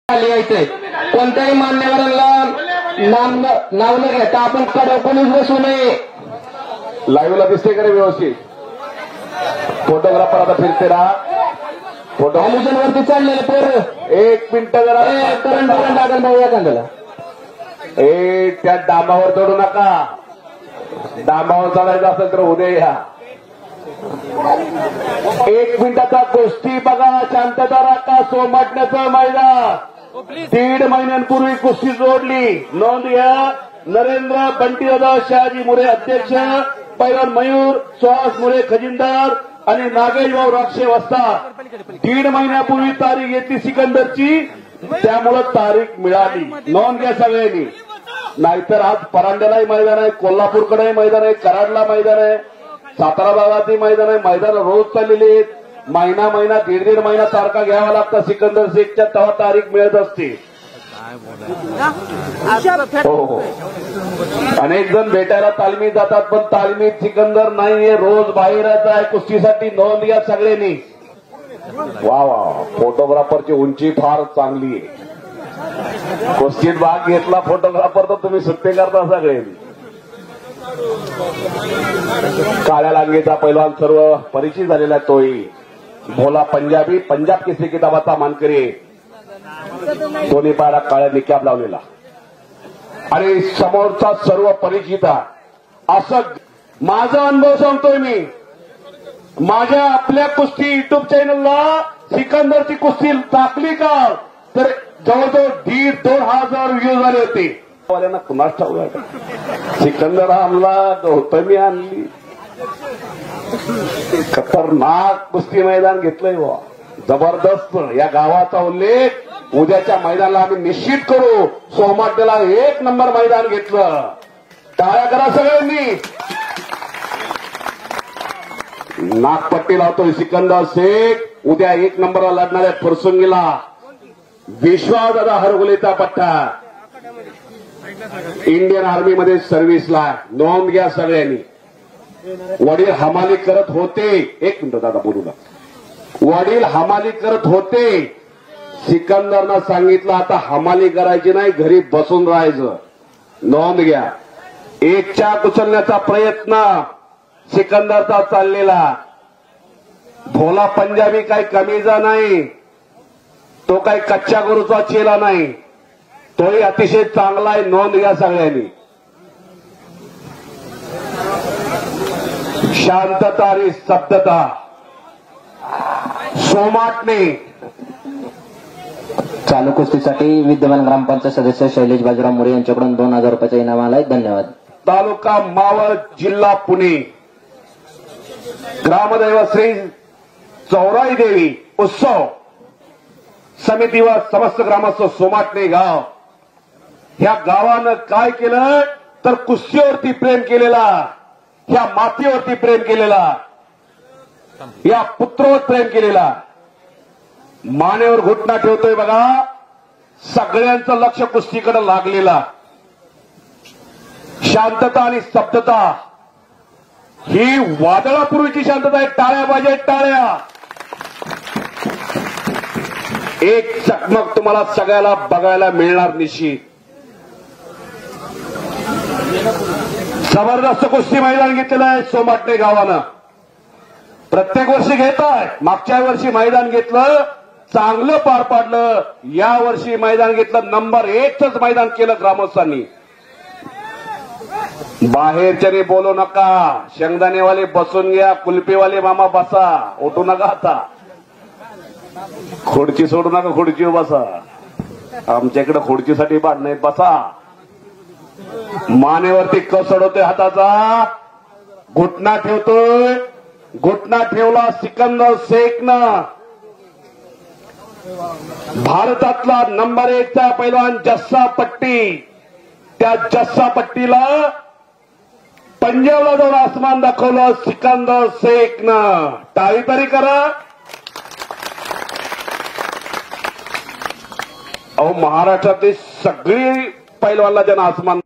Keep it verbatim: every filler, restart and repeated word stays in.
लिहायचंय. कोणत्याही मान्यवरांना नाम नाव न घेता आपण कडे कोणीच बसू नये. लाईव्हला दिसते का रे व्यवस्थित? फोटोग्राफर आता फिरते राहा. फोटो ऑल्युशन वरती चाललेले पोर एक मिनिट जरा करंट करंट लागेल भाऊ एखाद्याला. ए त्या डांबावर चढू नका. डांबावर चढायचं असेल तर उद्या या. एक मिनिटाचा गोष्टी बघा. शांतता राखा. सोमाटण्याचं मैदान दीड महिन्यांपूर्वी कुस्ती जोडली. नोंद घ्या. नरेंद्र बंटीदादा शहाजी मुरे अध्यक्ष, पैलवान मयूर सुहास मुरे खजिनदार आणि नागेश भाऊ राक्षे वस्ताद. दीड महिन्यापूर्वी तारीख येते सिकंदरची, त्यामुळे तारीख मिळाली. नोंद घ्या सगळ्यांनी. नाहीतर आज परांड्यालाही मैदान आहे, कोल्हापूरकडेही मैदान आहे, कराडला मैदान आहे, सातारा भागातही मैदान आहे. मैदान रोज चाललेली आहेत. महिना महिना दीड दीड महिना तारखा घ्यावा लागतात. सिकंदर शेखच्या तेव्हा तारीख मिळत असते. हो हो अनेक जण भेटायला तालमीत जातात, पण तालमीत सिकंदर नाहीये. रोज बाहेरच आहे कुस्तीसाठी. नोंद घ्या सगळ्यांनी. वा वा फोटोग्राफरची उंची फार चांगली आहे. कुस्तीत भाग घेतला फोटोग्राफर तर तुम्ही सुट्टे करता सगळ्यांनी. काळ्या लांगेचा पैलवान सर्व परिचित झालेला तोही भोला पंजाबी, पंजाब केसरी किताबाचा मानकरी. दोन्ही पायाला काळ्या निकॅप लावलेला आणि समोरचा सर्व परिचित. असं माझा अनुभव सांगतोय मी. माझ्या आपल्या कुस्ती युट्यूब चॅनलला सिकंदरची कुस्ती टाकली का तर जवळजवळ दीड दोन हजार व्ह्यू झाले होते. वाल्यांना कुणास ठाऊक सिकंदर आणला, गौतमी आणली. खतरनाक कुस्ती मैदान घेतलंय वा. जबरदस्त. या गावाचा उल्लेख उद्याच्या मैदानाला आम्ही निश्चित करू. सोमाट्याला एक नंबर मैदान घेतलं. टाळ्या करा सगळ्यांनी. नागपट्टी लावतोय सिकंदर शेख. उद्या एक नंबरला लढणाऱ्या फरसुंगीला विश्वासदादा हरगुलेचा पट्टा. इंडियन आर्मीमध्ये सर्व्हिसला. नोंद घ्या सगळ्यांनी. वडील हमाली करत होते. एक मिनिट दादा बोलू ना. वडील हमाली करत होते. सिकंदरनं सांगितलं आता हमाली करायची नाही, घरी बसून राहायचं. नोंद घ्या. एकच्या उचलण्याचा प्रयत्न सिकंदरचा चाललेला. भोला पंजाबी काही कमीचा नाही, तो काही कच्च्या गुरूचा चेला नाही, तोही अतिशय चांगला आहे. नोंद घ्या सगळ्यांनी. शांतता आणि स्तब्धता. सोमाटणे चालू कुस्तीसाठी विद्यमान ग्रामपंचायत सदस्य शैलेश बाजीराव मोरे यांच्याकडून दोन हजार रुपयाचा इनाम आलाय. धन्यवाद. तालुका मावळ, जिल्हा पुणे. ग्रामदैवत श्री चौराई देवी उत्सव समिती व समस्त ग्रामस्थ सोमाटणे गाव. ह्या गावानं काय केलं तर कुस्तीवरती प्रेम केलेला, ह्या मातीवरती प्रेम केलेला, या पुत्रावर प्रेम केलेला. मानेवर घुटणा ठेवतोय बघा. सगळ्यांचं लक्ष कुस्तीकडे लागलेला. शांतता आणि स्तब्धता ही वादळापूर्वीची शांतता आहे. टाळ्या पाहिजे टाळ्या. एक चकमक तुम्हाला सगळ्याला बघायला मिळणार निश्चित. जबरदस्त कुस्ती मैदान घेतलेलं आहे सोमाटणे गावानं. प्रत्येक वर्षी घेत आहे. मागच्या वर्षी मैदान घेतलं, चांगलं पार पाडलं. या वर्षी मैदान घेतलं, नंबर एकच मैदान केलं ग्रामस्थांनी. बाहेरच्याने बोलू नका. शेंगदाणेवाले बसून घ्या. कुल्फीवाले मामा बसा. उठू नका. आता खुर्ची सोडू नका. खुर्चीवर बसा. आमच्याकडे खुर्चीसाठी भांडण नाही. बसा. मानेवरती कस सोडवतोय हाताचा. घुटणा ठेवतोय. घुटणा ठेवला सिकंदर शेखनं. भारतातला नंबर एकचा पैलवान जस्सा पट्टी. त्या जस्सा पट्टीला पंजाबला जाऊन आसमान दाखवलं सिकंदर शेखनं. टाळी तरी करा. अहो महाराष्ट्रातली सगळी पैलवानला ज्यांना आसमान